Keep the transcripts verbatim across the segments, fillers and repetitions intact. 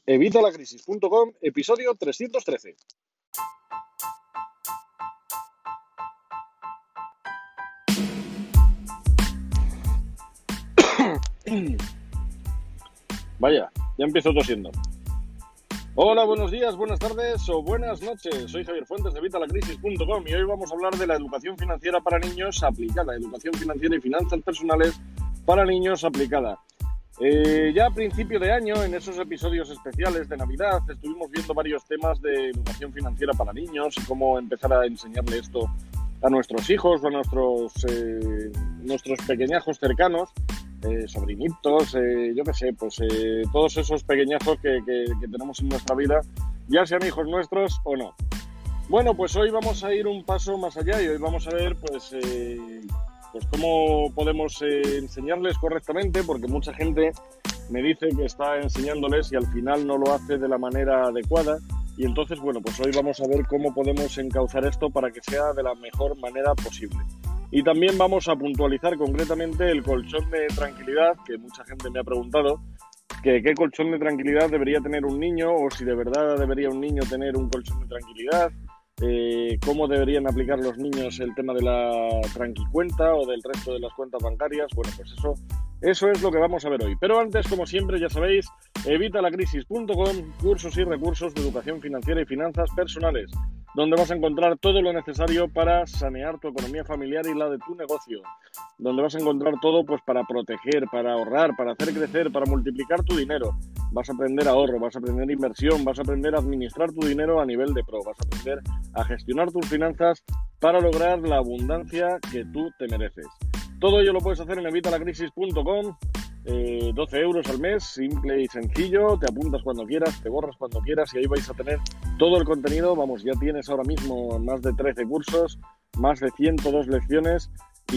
evitalacrisis punto com, episodio trescientos trece. Vaya, ya empiezo tosiendo. Hola, buenos días, buenas tardes o buenas noches. Soy Javier Fuentes de evitalacrisis punto com y hoy vamos a hablar de la educación financiera para niños aplicada, educación financiera y finanzas personales para niños aplicada. Eh, ya a principio de año, en esos episodios especiales de Navidad, estuvimos viendo varios temas de educación financiera para niños y cómo empezar a enseñarle esto a nuestros hijos o a nuestros, eh, nuestros pequeñajos cercanos, eh, sobrinitos, eh, yo qué sé, pues eh, todos esos pequeñajos que, que, que tenemos en nuestra vida, ya sean hijos nuestros o no. Bueno, pues hoy vamos a ir un paso más allá y hoy vamos a ver, pues... Eh, Pues cómo podemos eh, enseñarles correctamente, porque mucha gente me dice que está enseñándoles y al final no lo hace de la manera adecuada. Y entonces, bueno, pues hoy vamos a ver cómo podemos encauzar esto para que sea de la mejor manera posible. Y también vamos a puntualizar concretamente el colchón de tranquilidad, que mucha gente me ha preguntado, que qué colchón de tranquilidad debería tener un niño o si de verdad debería un niño tener un colchón de tranquilidad. Eh, cómo deberían aplicar los niños el tema de la tranquicuenta o del resto de las cuentas bancarias. Bueno, pues eso, eso es lo que vamos a ver hoy. Pero antes, como siempre, ya sabéis, evitalacrisis punto com, cursos y recursos de educación financiera y finanzas personales, donde vas a encontrar todo lo necesario para sanear tu economía familiar y la de tu negocio, donde vas a encontrar todo pues para proteger, para ahorrar, para hacer crecer, para multiplicar tu dinero. Vas a aprender ahorro, vas a aprender inversión, vas a aprender a administrar tu dinero a nivel de pro, vas a aprender a gestionar tus finanzas para lograr la abundancia que tú te mereces. Todo ello lo puedes hacer en evitalacrisis punto com, eh, doce euros al mes, simple y sencillo, te apuntas cuando quieras, te borras cuando quieras y ahí vais a tener todo el contenido. Vamos, ya tienes ahora mismo más de trece cursos, más de ciento dos lecciones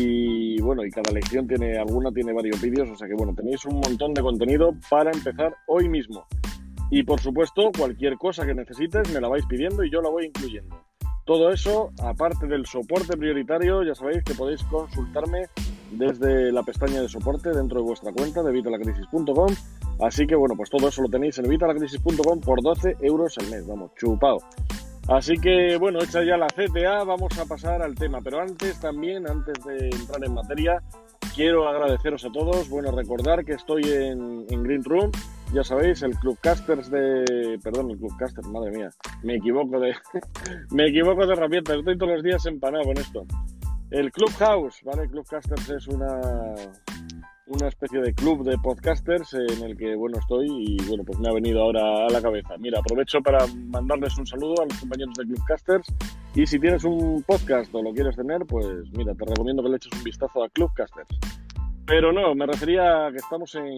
y bueno, y cada lección tiene, alguna tiene varios vídeos, o sea que bueno, tenéis un montón de contenido para empezar hoy mismo. Y por supuesto, cualquier cosa que necesites me la vais pidiendo y yo la voy incluyendo. Todo eso, aparte del soporte prioritario, ya sabéis que podéis consultarme desde la pestaña de soporte dentro de vuestra cuenta de evitalacrisis punto com. Así que bueno, pues todo eso lo tenéis en evitalacrisis punto com por doce euros al mes, vamos, chupado. Así que bueno, hecha ya la C T A, vamos a pasar al tema. Pero antes también, antes de entrar en materia, quiero agradeceros a todos. Bueno, recordar que estoy en, en Green Room, ya sabéis, el Clubcasters de... Perdón, el Clubcasters, madre mía, me equivoco de... me equivoco de herramienta, estoy todos los días empanado con esto. El Clubhouse, ¿vale? Clubcasters es una, una especie de club de podcasters en el que, bueno, estoy y, bueno, pues me ha venido ahora a la cabeza. Mira, aprovecho para mandarles un saludo a los compañeros de Clubcasters y si tienes un podcast o lo quieres tener, pues mira, te recomiendo que le eches un vistazo a Clubcasters. Pero no, me refería a que estamos en,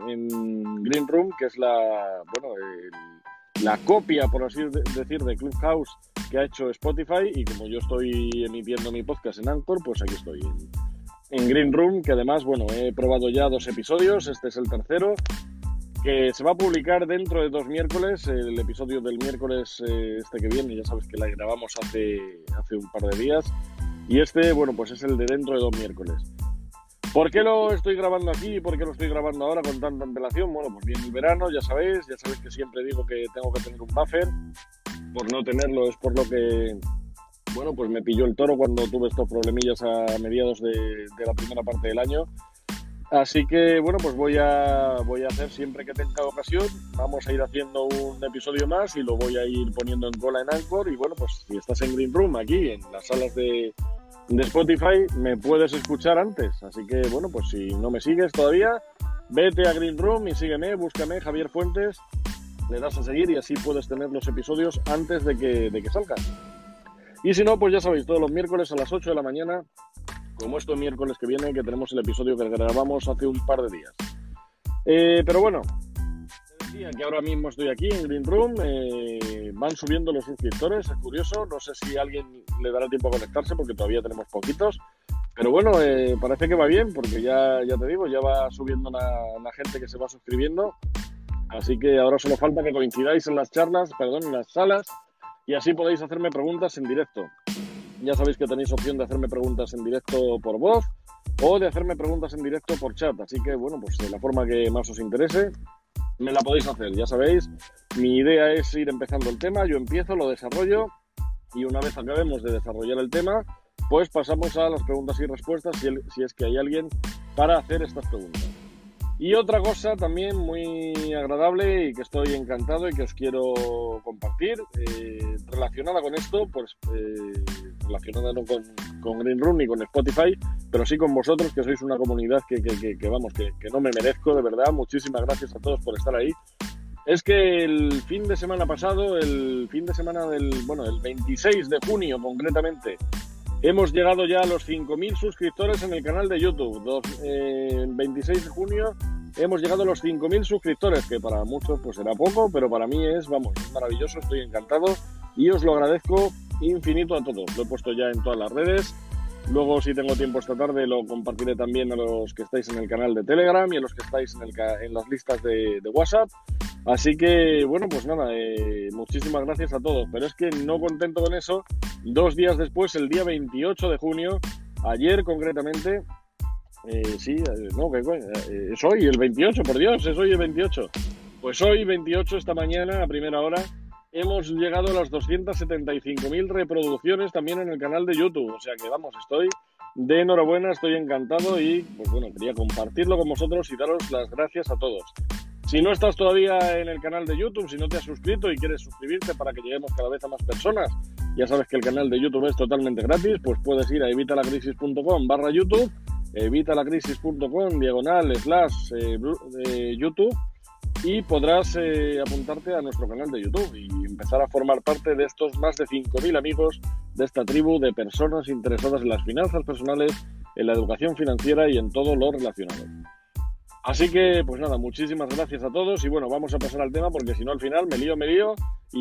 en Green Room, que es la, bueno, el, la copia, por así decir, de Clubhouse que ha hecho Spotify, y como yo estoy emitiendo mi podcast en Anchor, pues aquí estoy en, en Green Room, que además, bueno, he probado ya dos episodios, este es el tercero, que se va a publicar dentro de dos miércoles, el episodio del miércoles eh, este que viene, ya sabes que la grabamos hace, hace un par de días, y este, bueno, pues es el de dentro de dos miércoles. ¿Por qué lo estoy grabando aquí y por qué lo estoy grabando ahora con tanta antelación? Bueno, pues viene el verano, ya sabéis, ya sabéis que siempre digo que tengo que tener un buffer. Por no tenerlo es por lo que, bueno, pues me pilló el toro cuando tuve estos problemillas a mediados de, de la primera parte del año. Así que, bueno, pues voy a, voy a hacer siempre que tenga ocasión. Vamos a ir haciendo un episodio más y lo voy a ir poniendo en cola en Anchor. Y bueno, pues si estás en Green Room, aquí en las salas de... de Spotify, me puedes escuchar antes, así que bueno, pues si no me sigues todavía, vete a Green Room y sígueme, búscame Javier Fuentes, le das a seguir y así puedes tener los episodios antes de que, de que salgan. Y si no, pues ya sabéis, todos los miércoles a las ocho de la mañana, como este miércoles que viene, que tenemos el episodio que grabamos hace un par de días. Eh, pero bueno, te decía que ahora mismo estoy aquí en Green Room, eh, van subiendo los suscriptores, es curioso, no sé si a alguien le dará tiempo a conectarse porque todavía tenemos poquitos, pero bueno, eh, parece que va bien porque ya, ya te digo, ya va subiendo la, la gente que se va suscribiendo, así que ahora solo falta que coincidáis en las charlas, perdón, en las salas y así podéis hacerme preguntas en directo. Ya sabéis que tenéis opción de hacerme preguntas en directo por voz o de hacerme preguntas en directo por chat, así que bueno, pues de la forma que más os interese. me la podéis hacer, ya sabéis. Mi idea es ir empezando el tema, yo empiezo, lo desarrollo y una vez acabemos de desarrollar el tema, pues pasamos a las preguntas y respuestas si, el, si es que hay alguien para hacer estas preguntas. Y otra cosa también muy agradable y que estoy encantado y que os quiero compartir, eh, relacionada con esto, pues eh, relacionada no con, con Green Room ni con Spotify, pero sí con vosotros, que sois una comunidad que, que, que, que vamos, que, que no me merezco, de verdad. Muchísimas gracias a todos por estar ahí. Es que el fin de semana pasado, el fin de semana del, bueno, el veintiséis de junio concretamente, hemos llegado ya a los cinco mil suscriptores en el canal de YouTube. Dos, eh, el veintiséis de junio hemos llegado a los cinco mil suscriptores, que para muchos pues será poco, pero para mí es, vamos, es maravilloso, estoy encantado y os lo agradezco infinito a todos. Lo he puesto ya en todas las redes. Luego, si tengo tiempo esta tarde, lo compartiré también a los que estáis en el canal de Telegram y a los que estáis en, el, en las listas de, de WhatsApp. Así que, bueno, pues nada, eh, muchísimas gracias a todos. Pero es que no contento con eso, dos días después, el día veintiocho de junio, ayer concretamente, eh, sí, eh, no, que eh, es hoy el veintiocho, por Dios, es hoy el veintiocho. Pues hoy, veintiocho, esta mañana, a primera hora, hemos llegado a las doscientas setenta y cinco mil reproducciones también en el canal de YouTube. O sea que, vamos, estoy de enhorabuena, estoy encantado y, pues bueno, quería compartirlo con vosotros y daros las gracias a todos. Si no estás todavía en el canal de YouTube, si no te has suscrito y quieres suscribirte para que lleguemos cada vez a más personas, ya sabes que el canal de YouTube es totalmente gratis, pues puedes ir a evitalacrisis.com barra YouTube, evitalacrisis.com diagonal slash eh, eh, YouTube y podrás eh, apuntarte a nuestro canal de YouTube y empezar a formar parte de estos más de cinco mil amigos de esta tribu de personas interesadas en las finanzas personales, en la educación financiera y en todo lo relacionado. Así que, pues nada, muchísimas gracias a todos y bueno, vamos a pasar al tema porque si no al final me lío, me lío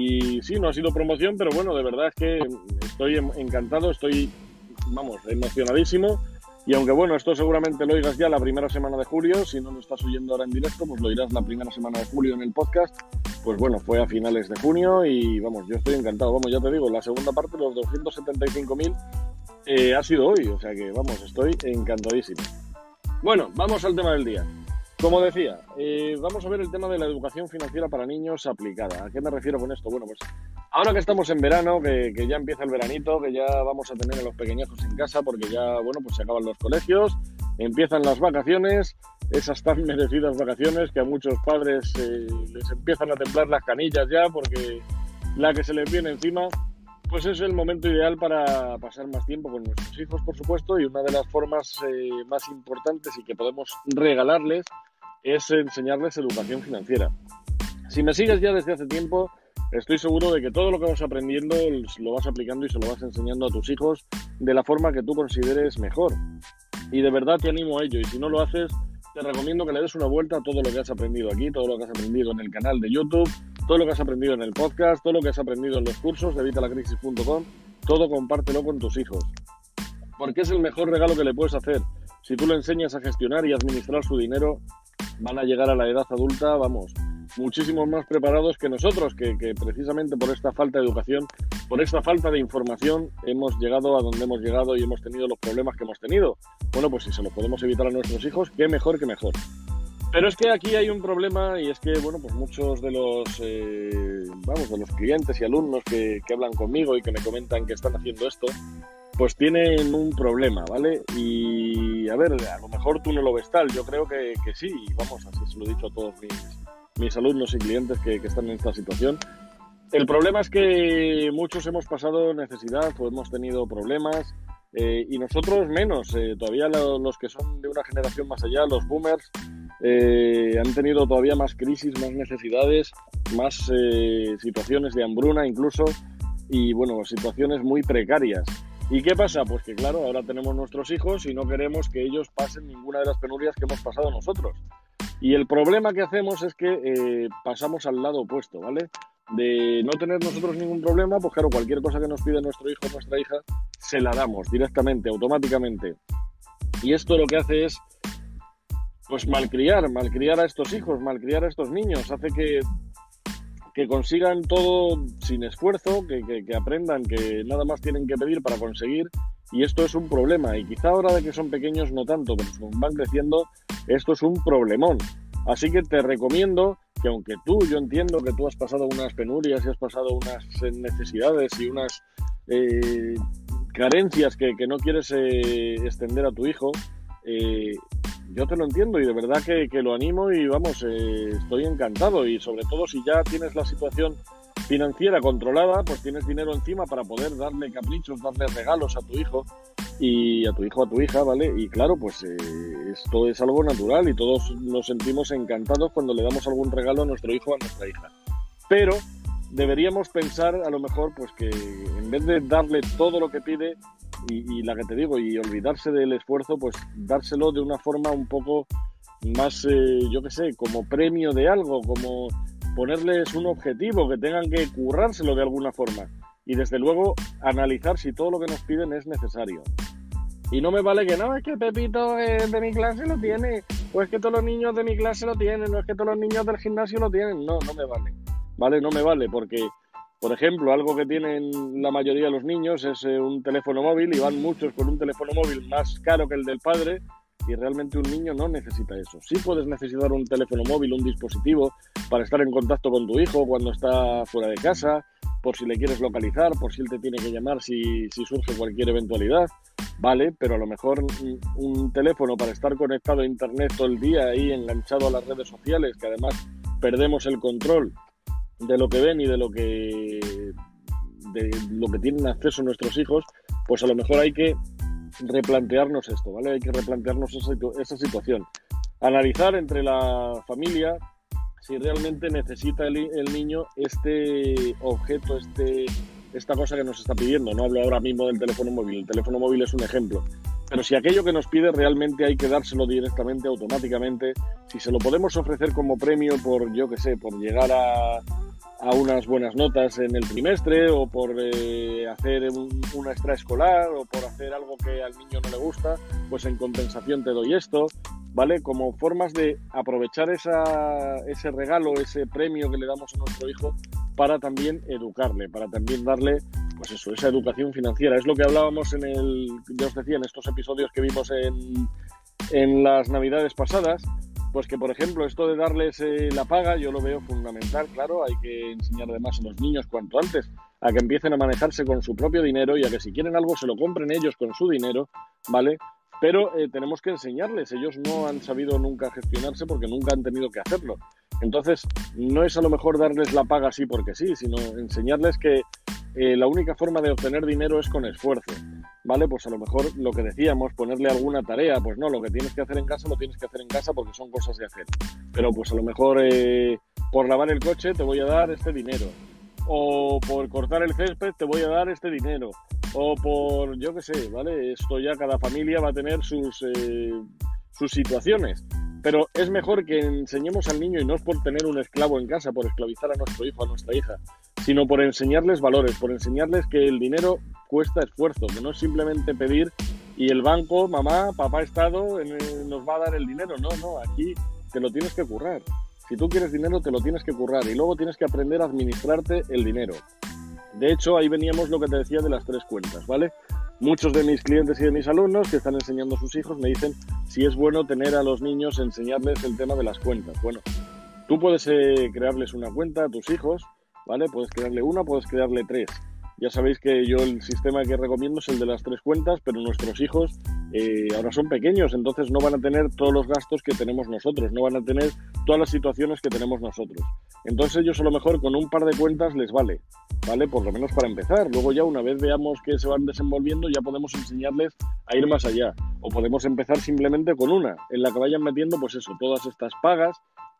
y sí, no ha sido promoción, pero bueno, de verdad es que estoy encantado, estoy, vamos, emocionadísimo y aunque bueno, esto seguramente lo oigas ya la primera semana de julio, si no lo estás oyendo ahora en directo, pues lo oirás la primera semana de julio en el podcast, pues bueno, fue a finales de junio y vamos, yo estoy encantado, vamos, ya te digo, la segunda parte, los doscientos setenta y cinco mil, eh, ha sido hoy, o sea que vamos, estoy encantadísimo. Bueno, vamos al tema del día. Como decía, eh, vamos a ver el tema de la educación financiera para niños aplicada. ¿A qué me refiero con esto? Bueno, pues ahora que estamos en verano, que, que ya empieza el veranito, que ya vamos a tener a los pequeñajos en casa porque ya, bueno, pues se acaban los colegios, empiezan las vacaciones, esas tan merecidas vacaciones que a muchos padres eh, les empiezan a temblar las canillas ya porque la que se les viene encima, pues es el momento ideal para pasar más tiempo con nuestros hijos, por supuesto, y una de las formas eh, más importantes y que podemos regalarles es enseñarles educación financiera. Si me sigues ya desde hace tiempo, estoy seguro de que todo lo que vas aprendiendo lo vas aplicando y se lo vas enseñando a tus hijos de la forma que tú consideres mejor. Y de verdad te animo a ello. Y si no lo haces, te recomiendo que le des una vuelta a todo lo que has aprendido aquí, todo lo que has aprendido en el canal de YouTube, todo lo que has aprendido en el podcast, todo lo que has aprendido en los cursos de evitalacrisis punto com, todo compártelo con tus hijos. Porque es el mejor regalo que le puedes hacer. Si tú le enseñas a gestionar y administrar su dinero, van a llegar a la edad adulta, vamos, muchísimos más preparados que nosotros, que, que precisamente por esta falta de educación, por esta falta de información, hemos llegado a donde hemos llegado y hemos tenido los problemas que hemos tenido. Bueno, pues si se los podemos evitar a nuestros hijos, qué mejor que mejor. Pero es que aquí hay un problema y es que, bueno, pues muchos de los, eh, vamos, de los clientes y alumnos que, que hablan conmigo y que me comentan que están haciendo esto, pues tienen un problema, ¿vale? Y, a ver, a lo mejor tú no lo ves tal, yo creo que, que sí, vamos, así se lo he dicho a todos mis, mis alumnos y clientes que, que están en esta situación. El problema es que muchos hemos pasado necesidad o hemos tenido problemas eh, y nosotros menos, eh, todavía lo, los que son de una generación más allá, los boomers, eh, han tenido todavía más crisis, más necesidades, más eh, situaciones de hambruna incluso y, bueno, situaciones muy precarias. ¿Y qué pasa? Pues que claro, ahora tenemos nuestros hijos y no queremos que ellos pasen ninguna de las penurias que hemos pasado nosotros. Y el problema que hacemos es que eh, pasamos al lado opuesto, ¿vale? De no tener nosotros ningún problema, pues claro, cualquier cosa que nos pide nuestro hijo o nuestra hija, se la damos directamente, automáticamente. Y esto lo que hace es, pues malcriar, malcriar a estos hijos, malcriar a estos niños, hace que... que consigan todo sin esfuerzo, que, que, que aprendan que nada más tienen que pedir para conseguir, y esto es un problema, y quizá ahora de que son pequeños no tanto, pero según van creciendo, esto es un problemón. Así que te recomiendo que aunque tú, yo entiendo que tú has pasado unas penurias y has pasado unas necesidades y unas eh, carencias que, que no quieres eh, extender a tu hijo, eh, yo te lo entiendo y de verdad que, que lo animo y vamos, eh, estoy encantado, y sobre todo si ya tienes la situación financiera controlada, pues tienes dinero encima para poder darle caprichos, darle regalos a tu hijo y a tu hijo, a tu hija, ¿vale? Y claro, pues eh, esto es algo natural y todos nos sentimos encantados cuando le damos algún regalo a nuestro hijo o a nuestra hija. Pero deberíamos pensar a lo mejor pues que en vez de darle todo lo que pide y, y la que te digo, y olvidarse del esfuerzo, pues dárselo de una forma un poco más, eh, yo qué sé, como premio de algo, como ponerles un objetivo, que tengan que currárselo de alguna forma. Y desde luego analizar si todo lo que nos piden es necesario. Y no me vale que no, es que Pepito eh, de mi clase lo tiene, o es que todos los niños de mi clase lo tienen, o es que todos los niños del gimnasio lo tienen. No, no me vale. Vale, no me vale, porque, por ejemplo, algo que tienen la mayoría de los niños es eh, un teléfono móvil, y van muchos con un teléfono móvil más caro que el del padre, y realmente un niño no necesita eso. Sí puedes necesitar un teléfono móvil, un dispositivo, para estar en contacto con tu hijo cuando está fuera de casa, por si le quieres localizar, por si él te tiene que llamar si, si surge cualquier eventualidad, vale, pero a lo mejor un, un teléfono para estar conectado a internet todo el día ahí enganchado a las redes sociales, que además perdemos el control de lo que ven y de lo que de lo que tienen acceso nuestros hijos, pues a lo mejor hay que replantearnos esto, ¿vale? Hay que replantearnos esa, esa situación. Analizar entre la familia si realmente necesita el, el niño este objeto, este, esta cosa que nos está pidiendo. No hablo ahora mismo del teléfono móvil, el teléfono móvil es un ejemplo. Pero si aquello que nos pide realmente hay que dárselo directamente, automáticamente, si se lo podemos ofrecer como premio por, yo qué sé, por llegar a, a unas buenas notas en el trimestre, o por eh, hacer un, una extraescolar, o por hacer algo que al niño no le gusta, pues en compensación te doy esto, ¿vale? Como formas de aprovechar esa, ese regalo, ese premio que le damos a nuestro hijo para también educarle, para también darle, pues eso, esa educación financiera. Es lo que hablábamos en el, ya os decía, en estos episodios que vimos en, en las navidades pasadas, pues que, por ejemplo, esto de darles eh, la paga, yo lo veo fundamental, claro, hay que enseñar además a los niños cuanto antes a que empiecen a manejarse con su propio dinero y a que si quieren algo se lo compren ellos con su dinero, ¿vale? Pero eh, tenemos que enseñarles, ellos no han sabido nunca gestionarse porque nunca han tenido que hacerlo. Entonces, no es a lo mejor darles la paga así porque sí, sino enseñarles que eh, la única forma de obtener dinero es con esfuerzo, ¿vale? Pues a lo mejor lo que decíamos, ponerle alguna tarea, pues no, lo que tienes que hacer en casa lo tienes que hacer en casa porque son cosas de hacer. Pero pues a lo mejor eh, por lavar el coche te voy a dar este dinero, o por cortar el césped te voy a dar este dinero, o por, yo qué sé, ¿vale? Esto ya cada familia va a tener sus, eh, sus situaciones. Pero es mejor que enseñemos al niño, y no es por tener un esclavo en casa, por esclavizar a nuestro hijo, a nuestra hija, sino por enseñarles valores, por enseñarles que el dinero cuesta esfuerzo, que no es simplemente pedir y el banco, mamá, papá Estado, nos va a dar el dinero. No, no, aquí te lo tienes que currar. Si tú quieres dinero, te lo tienes que currar y luego tienes que aprender a administrarte el dinero. De hecho, ahí veníamos lo que te decía de las tres cuentas, ¿vale? Muchos de mis clientes y de mis alumnos que están enseñando a sus hijos me dicen si es bueno tener a los niños, enseñarles el tema de las cuentas. Bueno, tú puedes eh, crearles una cuenta a tus hijos, ¿vale? Puedes crearle una, puedes crearle tres. Ya sabéis que yo el sistema que recomiendo es el de las tres cuentas, pero nuestros hijos eh, ahora son pequeños, entonces no van a tener todos los gastos que tenemos nosotros, no van a tener todas las situaciones que tenemos nosotros. Entonces ellos a lo mejor con un par de cuentas les vale, ¿vale? Por lo menos para empezar. Luego ya una vez veamos que se van desenvolviendo ya podemos enseñarles a ir más allá. O podemos empezar simplemente con una, en la que vayan metiendo pues eso, todas estas pagas.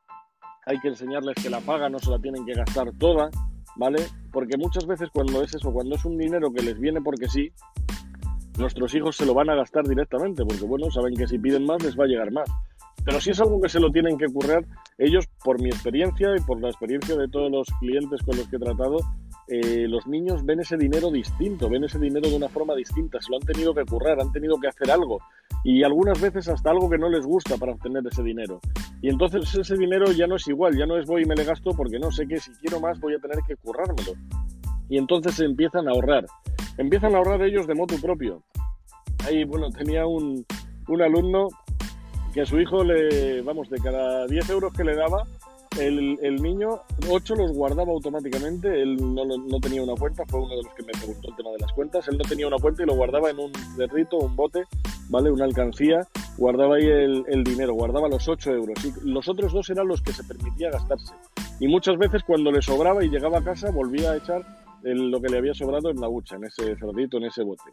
Hay que enseñarles que la paga no se la tienen que gastar toda, ¿vale? Porque muchas veces cuando es eso, cuando es un dinero que les viene porque sí, nuestros hijos se lo van a gastar directamente, porque bueno, saben que si piden más les va a llegar más. Pero si es algo que se lo tienen que currar, ellos, por mi experiencia y por la experiencia de todos los clientes con los que he tratado, eh, los niños ven ese dinero distinto, ven ese dinero de una forma distinta, se lo han tenido que currar, han tenido que hacer algo, y algunas veces hasta algo que no les gusta para obtener ese dinero. Y entonces ese dinero ya no es igual, ya no es voy y me le gasto porque no sé que si quiero más voy a tener que currármelo. Y entonces se empiezan a ahorrar, empiezan a ahorrar ellos de motu propio. Ahí, bueno, tenía un, un alumno que a su hijo le, vamos, de cada diez euros que le daba, el, el niño, ocho los guardaba automáticamente, él no, no tenía una cuenta, fue uno de los que me preguntó el tema de las cuentas, él no tenía una cuenta y lo guardaba en un cerrito, un bote, ¿vale? Una alcancía, guardaba ahí el, el dinero, guardaba los ocho euros y los otros dos eran los que se permitía gastarse. Y muchas veces cuando le sobraba y llegaba a casa volvía a echar el, lo que le había sobrado en la hucha, en ese cerdito, en ese bote.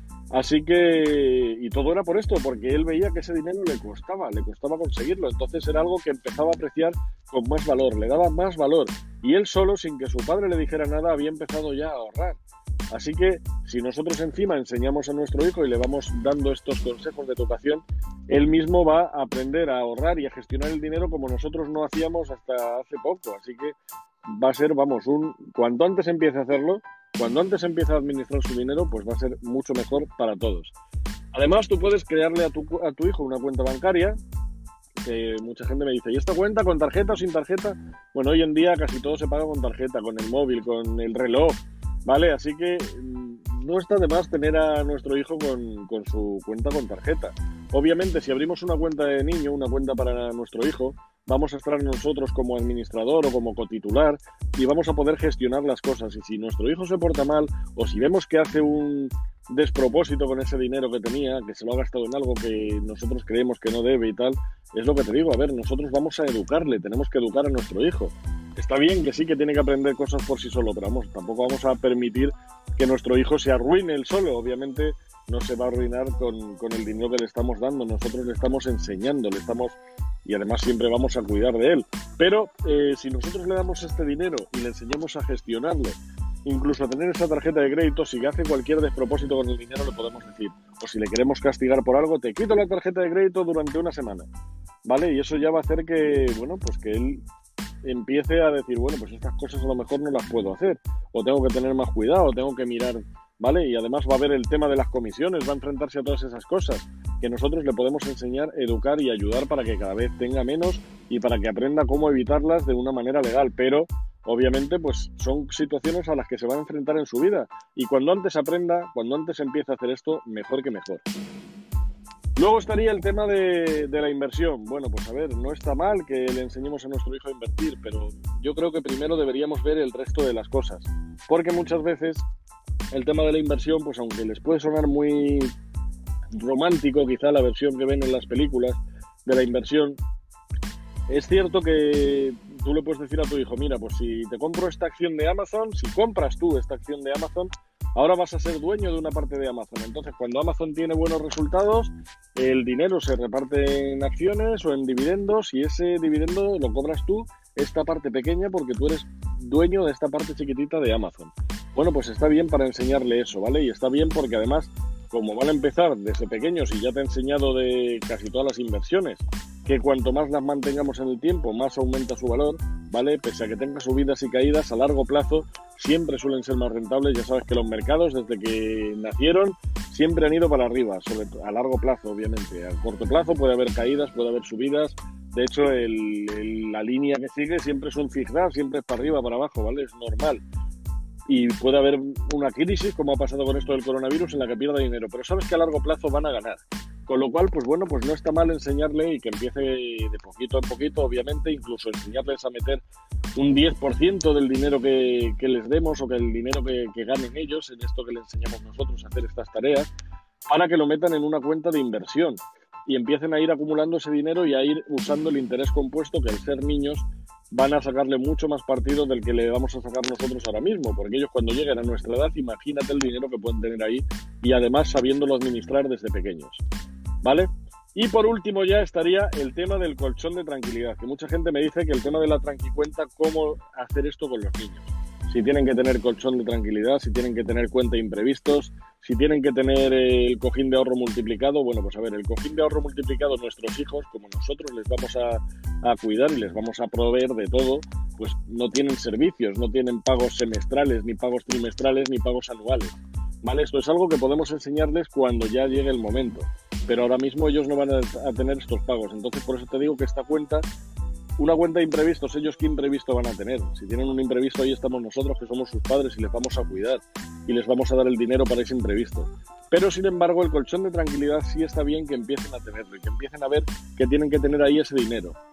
Así que, y todo era por esto, porque él veía que ese dinero le costaba, le costaba conseguirlo, entonces era algo que empezaba a apreciar con más valor, le daba más valor, y él solo, sin que su padre le dijera nada, había empezado ya a ahorrar. Así que, si nosotros encima enseñamos a nuestro hijo y le vamos dando estos consejos de educación, él mismo va a aprender a ahorrar y a gestionar el dinero como nosotros no hacíamos hasta hace poco, así que va a ser, vamos, un cuanto antes empiece a hacerlo, cuando antes empieza a administrar su dinero, pues va a ser mucho mejor para todos. Además, tú puedes crearle a tu, a tu hijo una cuenta bancaria, que mucha gente me dice, ¿y esta cuenta con tarjeta o sin tarjeta? Bueno, hoy en día casi todo se paga con tarjeta, con el móvil, con el reloj, ¿vale? Así que no está de más tener a nuestro hijo con, con su cuenta con tarjeta. Obviamente, si abrimos una cuenta de niño, una cuenta para nuestro hijo, vamos a estar nosotros como administrador o como cotitular y vamos a poder gestionar las cosas. Y si nuestro hijo se porta mal o si vemos que hace un despropósito con ese dinero que tenía, que se lo ha gastado en algo que nosotros creemos que no debe y tal, es lo que te digo, a ver, nosotros vamos a educarle, tenemos que educar a nuestro hijo. Está bien que sí que tiene que aprender cosas por sí solo, pero vamos, tampoco vamos a permitir que nuestro hijo se arruine él solo. Obviamente no se va a arruinar con, con el dinero que le estamos dando, nosotros le estamos enseñando, le estamos... y además siempre vamos a cuidar de él. Pero eh, si nosotros le damos este dinero y le enseñamos a gestionarlo, incluso a tener esa tarjeta de crédito, si hace cualquier despropósito con el dinero, le podemos decir, o si le queremos castigar por algo, te quito la tarjeta de crédito durante una semana, ¿vale? Y eso ya va a hacer que, bueno, pues que él empiece a decir, bueno, pues estas cosas a lo mejor no las puedo hacer, o tengo que tener más cuidado, o tengo que mirar, ¿vale? Y además va a haber el tema de las comisiones, va a enfrentarse a todas esas cosas que nosotros le podemos enseñar, educar y ayudar para que cada vez tenga menos y para que aprenda cómo evitarlas de una manera legal, pero obviamente pues son situaciones a las que se va a enfrentar en su vida y cuando antes aprenda, cuando antes empiece a hacer esto, mejor que mejor. Luego estaría el tema de, de la inversión. Bueno, pues a ver, no está mal que le enseñemos a nuestro hijo a invertir, pero yo creo que primero deberíamos ver el resto de las cosas, porque muchas veces el tema de la inversión, pues aunque les puede sonar muy romántico, quizá la versión que ven en las películas de la inversión, es cierto que tú le puedes decir a tu hijo, mira, pues si te compro esta acción de Amazon, si compras tú esta acción de Amazon, ahora vas a ser dueño de una parte de Amazon. Entonces, cuando Amazon tiene buenos resultados, el dinero se reparte en acciones o en dividendos y ese dividendo lo cobras tú, esta parte pequeña, porque tú eres dueño de esta parte chiquitita de Amazon. Bueno, pues está bien para enseñarle eso, ¿vale? Y está bien porque además, como van a empezar desde pequeños y ya te he enseñado de casi todas las inversiones, que cuanto más las mantengamos en el tiempo, más aumenta su valor, ¿vale? Pese a que tenga subidas y caídas, a largo plazo siempre suelen ser más rentables. Ya sabes que los mercados, desde que nacieron, siempre han ido para arriba, sobre todo a largo plazo, obviamente. A corto plazo puede haber caídas, puede haber subidas. De hecho, el, el, la línea que sigue siempre es un zigzag, siempre es para arriba, para abajo, ¿vale? Es normal. Y puede haber una crisis, como ha pasado con esto del coronavirus, en la que pierda dinero. Pero sabes que a largo plazo van a ganar. Con lo cual, pues bueno, pues no está mal enseñarle y que empiece de poquito en poquito, obviamente, incluso enseñarles a meter un diez por ciento del dinero que, que les demos o que el dinero que, que ganen ellos en esto que les enseñamos nosotros a hacer estas tareas, para que lo metan en una cuenta de inversión y empiecen a ir acumulando ese dinero y a ir usando el interés compuesto, que al ser niños van a sacarle mucho más partido del que le vamos a sacar nosotros ahora mismo, porque ellos cuando lleguen a nuestra edad, imagínate el dinero que pueden tener ahí y además sabiéndolo administrar desde pequeños, ¿vale? Y por último ya estaría el tema del colchón de tranquilidad, que mucha gente me dice que el tema de la tranquicuenta, cómo hacer esto con los niños. Si tienen que tener colchón de tranquilidad, si tienen que tener cuenta de imprevistos, si tienen que tener el cojín de ahorro multiplicado. Bueno, pues a ver, el cojín de ahorro multiplicado, nuestros hijos, como nosotros les vamos a, a cuidar y les vamos a proveer de todo, pues no tienen servicios, no tienen pagos semestrales, ni pagos trimestrales, ni pagos anuales, ¿vale? Esto es algo que podemos enseñarles cuando ya llegue el momento, pero ahora mismo ellos no van a, a tener estos pagos. Entonces, por eso te digo que esta cuenta... Una cuenta de imprevistos, ellos qué imprevisto van a tener. Si tienen un imprevisto, ahí estamos nosotros, que somos sus padres, y les vamos a cuidar y les vamos a dar el dinero para ese imprevisto. Pero sin embargo, el colchón de tranquilidad sí está bien que empiecen a tenerlo y que empiecen a ver que tienen que tener ahí ese dinero.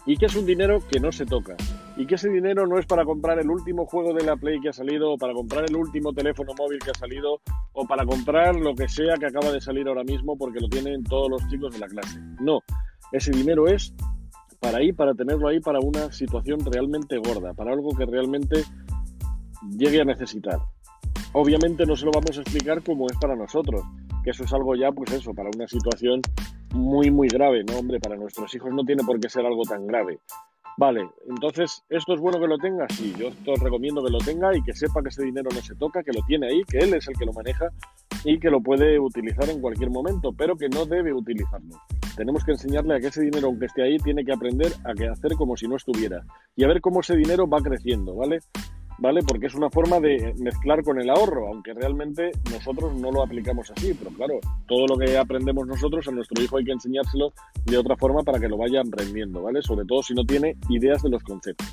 y que es un dinero que no se toca, y que ese dinero no es para comprar el último juego de la Play que ha salido, o para comprar el último teléfono móvil que ha salido, o para comprar lo que sea que acaba de salir ahora mismo porque lo tienen todos los chicos de la clase. No, ese dinero es para ahí, para tenerlo ahí para una situación realmente gorda, para algo que realmente llegue a necesitar. Obviamente no se lo vamos a explicar como es para nosotros, que eso es algo ya, pues eso, para una situación muy, muy grave, ¿no? Hombre, para nuestros hijos no tiene por qué ser algo tan grave. Vale, entonces, ¿esto es bueno que lo tenga? Sí, yo os recomiendo que lo tenga y que sepa que ese dinero no se toca, que lo tiene ahí, que él es el que lo maneja y que lo puede utilizar en cualquier momento, pero que no debe utilizarlo. Tenemos que enseñarle a que ese dinero, aunque esté ahí, tiene que aprender a que hacer como si no estuviera y a ver cómo ese dinero va creciendo, ¿vale? ¿Vale? Porque es una forma de mezclar con el ahorro, aunque realmente nosotros no lo aplicamos así, pero claro, todo lo que aprendemos nosotros a nuestro hijo hay que enseñárselo de otra forma para que lo vayan rendiendo, ¿vale? Sobre todo si no tiene ideas de los conceptos.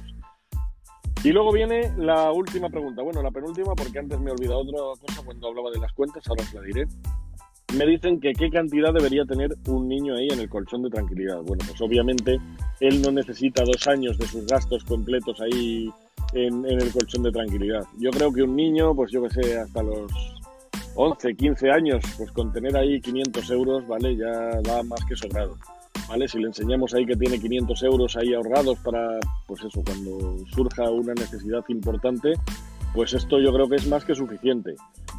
Y luego viene la última pregunta, bueno, la penúltima, porque antes me he olvidado otra cosa cuando hablaba de las cuentas, ahora os la diré. Me dicen que qué cantidad debería tener un niño ahí en el colchón de tranquilidad. Bueno, pues obviamente él no necesita dos años de sus gastos completos ahí En, en el colchón de tranquilidad. Yo creo que un niño, pues yo que sé, hasta los once, quince años, pues con tener ahí quinientos euros, ¿vale? Ya va más que sobrado, ¿vale? Si le enseñamos ahí que tiene quinientos euros ahí ahorrados para, pues eso, cuando surja una necesidad importante, pues esto yo creo que es más que suficiente.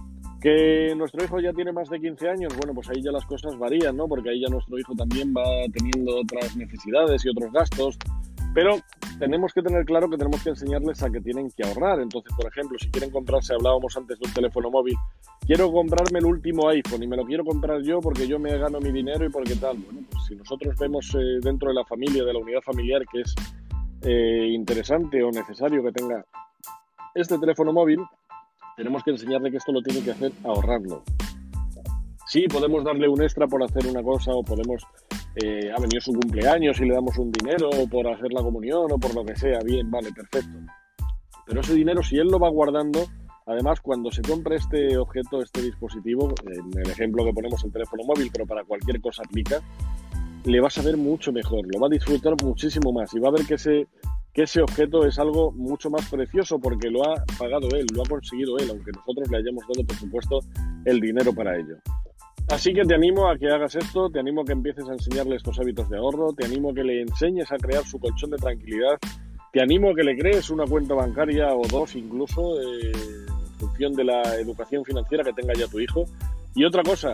¿Que nuestro hijo ya tiene más de quince años? Bueno, pues ahí ya las cosas varían, ¿no? Porque ahí ya nuestro hijo también va teniendo otras necesidades y otros gastos. Pero tenemos que tener claro que tenemos que enseñarles a que tienen que ahorrar. Entonces, por ejemplo, si quieren comprarse, hablábamos antes de un teléfono móvil, quiero comprarme el último iPhone y me lo quiero comprar yo porque yo me gano mi dinero y porque tal. Bueno, pues si nosotros vemos eh, dentro de la familia, de la unidad familiar, que es eh, interesante o necesario que tenga este teléfono móvil, tenemos que enseñarle que esto lo tiene que hacer ahorrarlo. Sí, podemos darle un extra por hacer una cosa o podemos... Eh, ha venido su cumpleaños y le damos un dinero por hacer la comunión o por lo que sea, bien, vale, perfecto. Pero ese dinero, si él lo va guardando, además cuando se compre este objeto, este dispositivo, en el ejemplo que ponemos el teléfono móvil, pero para cualquier cosa aplica, le va a saber mucho mejor, lo va a disfrutar muchísimo más y va a ver que ese, que ese objeto es algo mucho más precioso porque lo ha pagado él, lo ha conseguido él, aunque nosotros le hayamos dado, por supuesto, el dinero para ello. Así que te animo a que hagas esto, te animo a que empieces a enseñarle estos hábitos de ahorro, te animo a que le enseñes a crear su colchón de tranquilidad, te animo a que le crees una cuenta bancaria o dos incluso, eh, en función de la educación financiera que tenga ya tu hijo. Y otra cosa,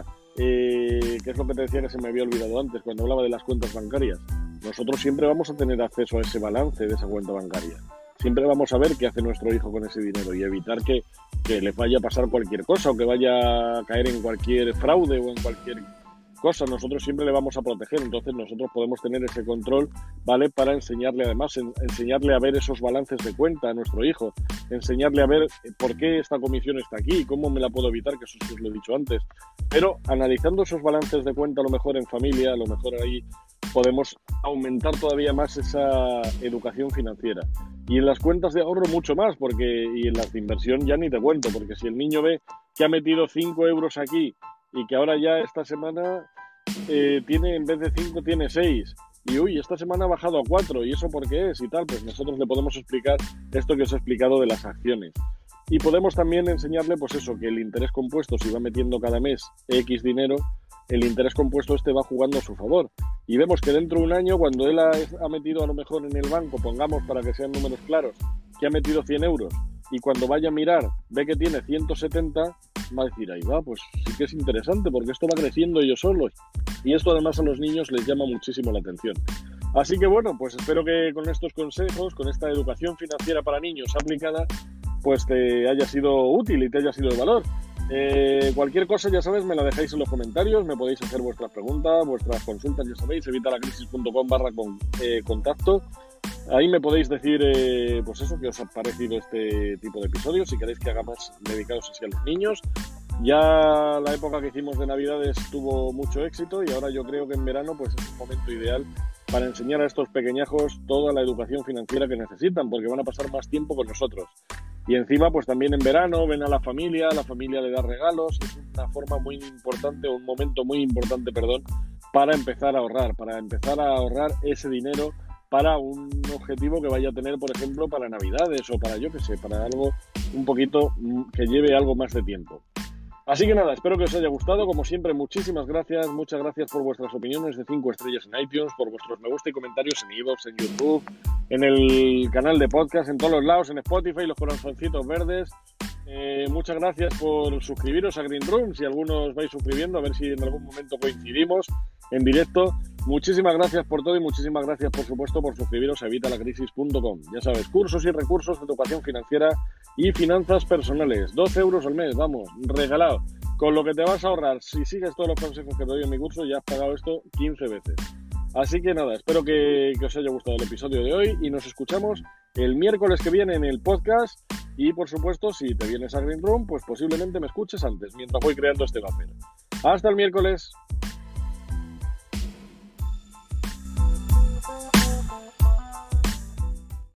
eh, que es lo que te decía que se me había olvidado antes cuando hablaba de las cuentas bancarias, nosotros siempre vamos a tener acceso a ese balance de esa cuenta bancaria. Siempre vamos a ver qué hace nuestro hijo con ese dinero y evitar que, que le vaya a pasar cualquier cosa o que vaya a caer en cualquier fraude o en cualquier cosa. Nosotros siempre le vamos a proteger, entonces nosotros podemos tener ese control, ¿vale? Para enseñarle además, en, enseñarle a ver esos balances de cuenta a nuestro hijo, enseñarle a ver por qué esta comisión está aquí, cómo me la puedo evitar, que eso sí os lo he dicho antes. Pero analizando esos balances de cuenta, a lo mejor en familia, a lo mejor ahí podemos aumentar todavía más esa educación financiera. Y en las cuentas de ahorro mucho más, porque y en las de inversión ya ni te cuento, porque si el niño ve que ha metido cinco euros aquí y que ahora ya esta semana eh, tiene, en vez de cinco, tiene seis, y uy, esta semana ha bajado a cuatro, ¿y eso por qué es? Y tal, pues nosotros le podemos explicar esto que os he explicado de las acciones. Y podemos también enseñarle, pues eso, que el interés compuesto, si va metiendo cada mes X dinero, el interés compuesto este va jugando a su favor. Y vemos que dentro de un año, cuando él ha, ha metido a lo mejor en el banco, pongamos para que sean números claros, que ha metido cien euros, y cuando vaya a mirar ve que tiene ciento setenta, va a decir, ahí va, pues sí que es interesante, porque esto va creciendo ellos solos. Y esto además a los niños les llama muchísimo la atención. Así que bueno, pues espero que con estos consejos, con esta educación financiera para niños aplicada, pues te haya sido útil y te haya sido de valor. Eh, cualquier cosa, ya sabes, me la dejáis en los comentarios, me podéis hacer vuestras preguntas, vuestras consultas, ya sabéis, evitalacrisis.com barra con, eh, contacto. Ahí me podéis decir, eh, pues eso, qué os ha parecido este tipo de episodios, si queréis que haga más dedicados así a los niños. Ya la época que hicimos de Navidades tuvo mucho éxito y ahora yo creo que en verano pues es un momento ideal para enseñar a estos pequeñajos toda la educación financiera que necesitan, porque van a pasar más tiempo con nosotros. Y encima, pues también en verano ven a la familia, la familia le da regalos, es una forma muy importante, un momento muy importante, perdón, para empezar a ahorrar, para empezar a ahorrar ese dinero para un objetivo que vaya a tener, por ejemplo, para Navidades o para, yo qué sé, para algo un poquito que lleve algo más de tiempo. Así que nada, espero que os haya gustado. Como siempre, muchísimas gracias. Muchas gracias por vuestras opiniones de cinco estrellas en iTunes, por vuestros me gusta y comentarios en iVoox, en YouTube, en el canal de podcast, en todos los lados, en Spotify, los corazoncitos verdes. Eh, muchas gracias por suscribiros a Green Room, si algunos vais suscribiendo, a ver si en algún momento coincidimos en directo. Muchísimas gracias por todo y muchísimas gracias, por supuesto, por suscribiros a evita la crisis punto com. Ya sabes, cursos y recursos de educación financiera y finanzas personales. doce euros al mes, vamos, regalado. Con lo que te vas a ahorrar, si sigues todos los consejos que te doy en mi curso, ya has pagado esto quince veces. Así que nada, espero que, que os haya gustado el episodio de hoy y nos escuchamos el miércoles que viene en el podcast. Y, por supuesto, si te vienes a Green Room, pues posiblemente me escuches antes, mientras voy creando este papel. Hasta el miércoles.